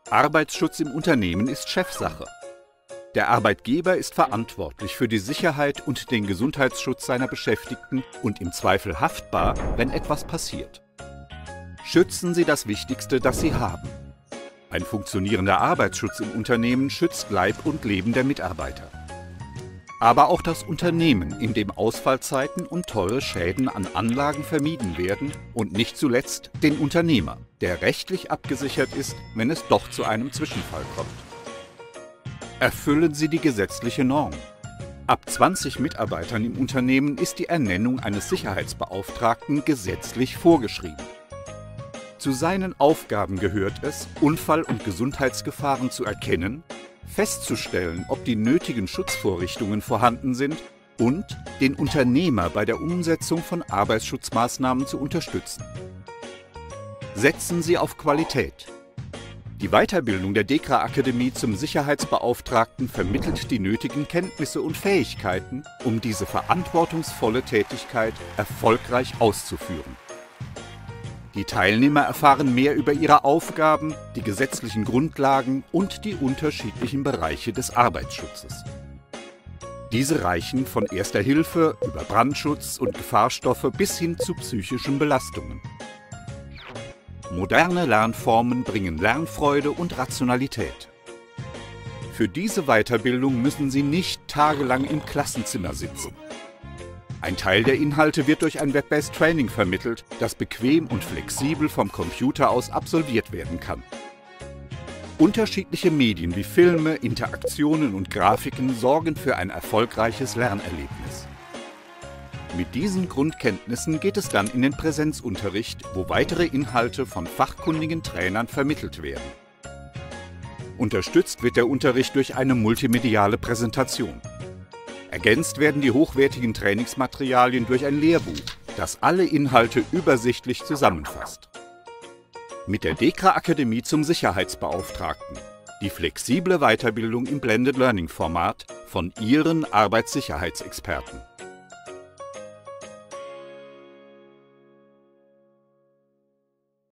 Arbeitsschutz im Unternehmen ist Chefsache. Der Arbeitgeber ist verantwortlich für die Sicherheit und den Gesundheitsschutz seiner Beschäftigten und im Zweifel haftbar, wenn etwas passiert. Schützen Sie das Wichtigste, das Sie haben. Ein funktionierender Arbeitsschutz im Unternehmen schützt Leib und Leben der Mitarbeiter. Aber auch das Unternehmen, in dem Ausfallzeiten und teure Schäden an Anlagen vermieden werden und nicht zuletzt den Unternehmer, der rechtlich abgesichert ist, wenn es doch zu einem Zwischenfall kommt. Erfüllen Sie die gesetzliche Norm. Ab 20 Mitarbeitern im Unternehmen ist die Ernennung eines Sicherheitsbeauftragten gesetzlich vorgeschrieben. Zu seinen Aufgaben gehört es, Unfall- und Gesundheitsgefahren zu erkennen, festzustellen, ob die nötigen Schutzvorrichtungen vorhanden sind und den Unternehmer bei der Umsetzung von Arbeitsschutzmaßnahmen zu unterstützen. Setzen Sie auf Qualität. Die Weiterbildung der DEKRA-Akademie zum Sicherheitsbeauftragten vermittelt die nötigen Kenntnisse und Fähigkeiten, um diese verantwortungsvolle Tätigkeit erfolgreich auszuführen. Die Teilnehmer erfahren mehr über ihre Aufgaben, die gesetzlichen Grundlagen und die unterschiedlichen Bereiche des Arbeitsschutzes. Diese reichen von Erster Hilfe über Brandschutz und Gefahrstoffe bis hin zu psychischen Belastungen. Moderne Lernformen bringen Lernfreude und Rationalität. Für diese Weiterbildung müssen Sie nicht tagelang im Klassenzimmer sitzen. Ein Teil der Inhalte wird durch ein Web-based Training vermittelt, das bequem und flexibel vom Computer aus absolviert werden kann. Unterschiedliche Medien wie Filme, Interaktionen und Grafiken sorgen für ein erfolgreiches Lernerlebnis. Mit diesen Grundkenntnissen geht es dann in den Präsenzunterricht, wo weitere Inhalte von fachkundigen Trainern vermittelt werden. Unterstützt wird der Unterricht durch eine multimediale Präsentation. Ergänzt werden die hochwertigen Trainingsmaterialien durch ein Lehrbuch, das alle Inhalte übersichtlich zusammenfasst. Mit der DEKRA-Akademie zum Sicherheitsbeauftragten. Die flexible Weiterbildung im Blended Learning Format von Ihren Arbeitssicherheitsexperten.